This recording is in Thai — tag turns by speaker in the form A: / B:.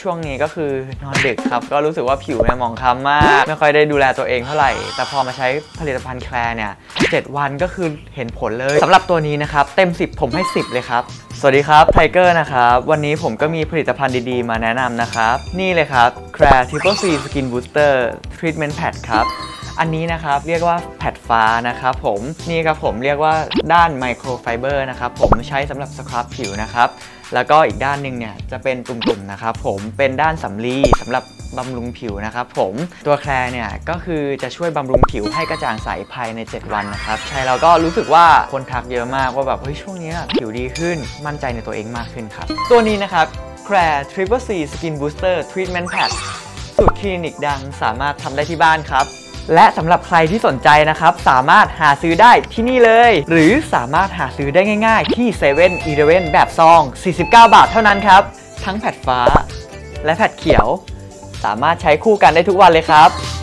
A: ช่วงนี้ก็คือนอนดึกครับก็รู้สึกว่าผิวเนี่ยหมองคล้ำมากไม่ค่อยได้ดูแลตัวเองเท่าไหร่แต่พอมาใช้ผลิตภัณฑ์แคลร์เนี่ย7 วันก็คือเห็นผลเลยสำหรับตัวนี้นะครับเต็ม10ผมให้10เลยครับสวัสดีครับไทเกอร์นะครับวันนี้ผมก็มีผลิตภัณฑ์ดีๆมาแนะนำนะครับนี่เลยครับ Care Triple C Skin Booster Treatment Pad ครับอันนี้นะครับเรียกว่าแพดฟ้านะครับผมนี่ครับผมเรียกว่าด้านไมโครไฟเบอร์นะครับผมใช้สำหรับสครับผิวนะครับแล้วก็อีกด้านหนึ่งเนี่ยจะเป็นตุ่มๆนะครับผมเป็นด้านสำลีสำหรับบำรุงผิวนะครับผมตัวแคลร์เนี่ยก็คือจะช่วยบำรุงผิวให้กระจ่างใสภายใน7 วันนะครับใช้แล้วก็รู้สึกว่าคนทักเยอะมากว่าแบบเฮ้ยช่วงนี้ผิวดีขึ้นมั่นใจในตัวเองมากขึ้นครับตัวนี้นะครับ Care Triple C Skin Booster Treatment Pad สูตรคลินิกดังสามารถทำได้ที่บ้านครับและสำหรับใครที่สนใจนะครับสามารถหาซื้อได้ที่นี่เลยหรือสามารถหาซื้อได้ง่ายๆที่7-Eleven แบบซอง49 บาทเท่านั้นครับทั้งแพดฟ้าและแพดเขียวสามารถใช้คู่กันได้ทุกวันเลยครับ